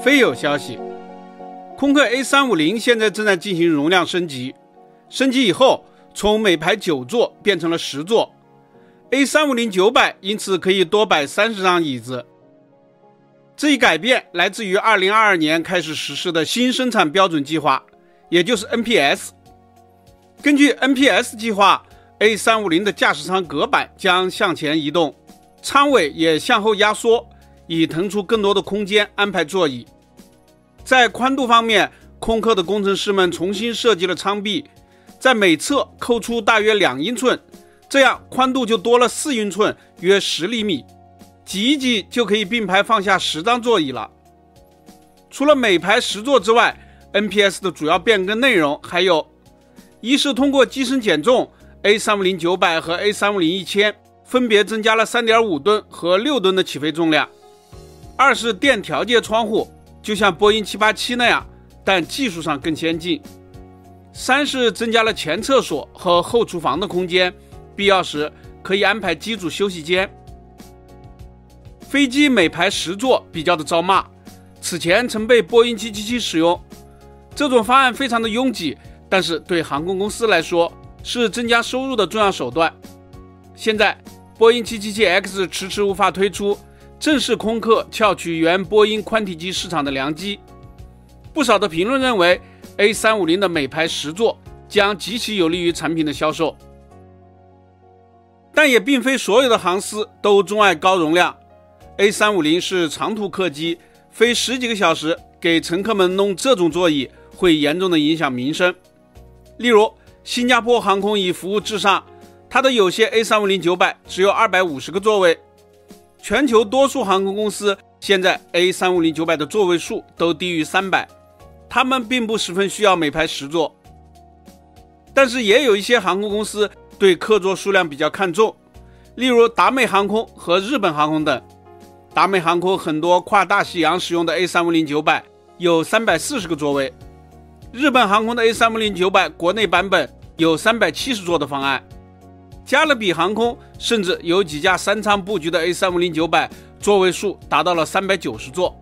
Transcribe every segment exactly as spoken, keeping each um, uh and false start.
非有消息，空客 A 三五零 现在正在进行容量升级，升级以后从每排九座变成了十座 ，A 三五零九百 因此可以多摆三十张椅子。这一改变来自于二零二二年开始实施的新生产标准计划，也就是 N P S。根据 N P S 计划 ，A 三五零 的驾驶舱隔板将向前移动，舱尾也向后压缩，以腾出更多的空间安排座椅。在宽度方面，空客的工程师们重新设计了舱壁，在每侧抠出大约两英寸，这样宽度就多了四英寸，约十厘米，挤一挤就可以并排放下十张座椅了。除了每排十座之外， N P S 的主要变更内容还有：一是通过机身减重 ，A 三五零九百 和 A 三五零一千 分别增加了 三点五吨和六吨的起飞重量；二是电调节窗户，就像波音七八七那样，但技术上更先进；三是增加了前厕所和后厨房的空间，必要时可以安排机组休息间。飞机每排十座比较的遭骂，此前曾被波音七七七使用，这种方案非常的拥挤，但是对航空公司来说是增加收入的重要手段。现在波音 七七七 X 迟迟无法推出，正是空客撬取原波音宽体机市场的良机。不少的评论认为 A 三五零 的每排十座将极其有利于产品的销售，但也并非所有的航司都钟爱高容量。 A 三五零 是长途客机，飞十几个小时给乘客们弄这种座椅会严重的影响民生。例如新加坡航空以服务至上，它的有些 A 三五零九百 只有二百五十个座位。全球多数航空公司现在 A 三五零九百 的座位数都低于三百，他们并不十分需要每排十座。但是也有一些航空公司对客座数量比较看重，例如达美航空和日本航空等。达美航空很多跨大西洋使用的 A 三五零九百 有三百四十个座位，日本航空的 A 三五零九百 国内版本有三百七十座的方案，加勒比航空甚至有几架三舱布局的 A 三五零九百 座位数达到了三百九十座。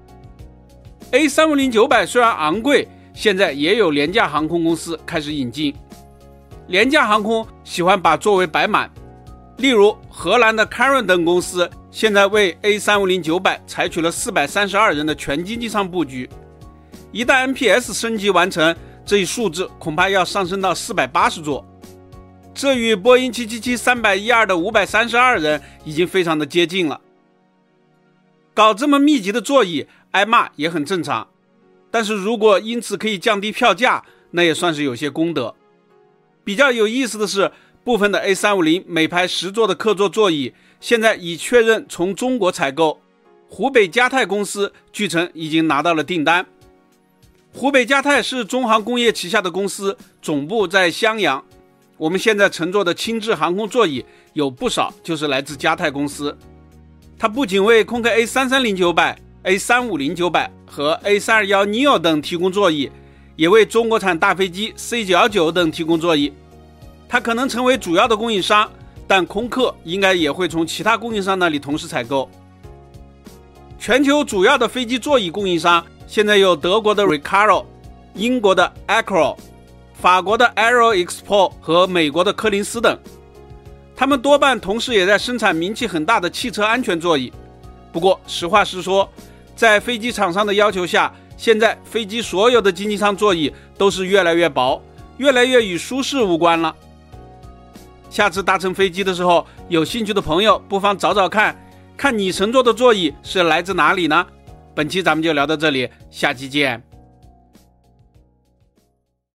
A 三五零九百 虽然昂贵，现在也有廉价航空公司开始引进。廉价航空喜欢把座位摆满，例如荷兰的 Caron 等公司现在为 A 三五零九百 采取了四百三十二人的全经济舱布局，一旦 N P S 升级完成，这一数字恐怕要上升到四百八十座，这与波音七七七三百一十二的五百三十二人已经非常的接近了。搞这么密集的座椅挨骂也很正常，但是如果因此可以降低票价，那也算是有些功德。比较有意思的是，部分的 A 三五零 每排十座的客座座椅现在已确认从中国采购，湖北嘉泰公司据称已经拿到了订单。湖北嘉泰是中航工业旗下的公司，总部在襄阳。我们现在乘坐的轻质航空座椅有不少就是来自嘉泰公司，它不仅为空客 A 三三零九百、A 三五零九百 和 A 三二一 neo 等提供座椅，也为中国产大飞机 C 九一九 等提供座椅。它可能成为主要的供应商，但空客应该也会从其他供应商那里同时采购。全球主要的飞机座椅供应商现在有德国的 Recaro、 英国的 Acro、 法国的 Aero-Expo 和美国的柯林斯等，他们多半同时也在生产名气很大的汽车安全座椅。不过实话实说，在飞机厂商的要求下，现在飞机所有的经济舱座椅都是越来越薄，越来越与舒适无关了。下次搭乘飞机的时候，有兴趣的朋友不妨找找看，看你乘坐的座椅是来自哪里呢？本期咱们就聊到这里，下期见。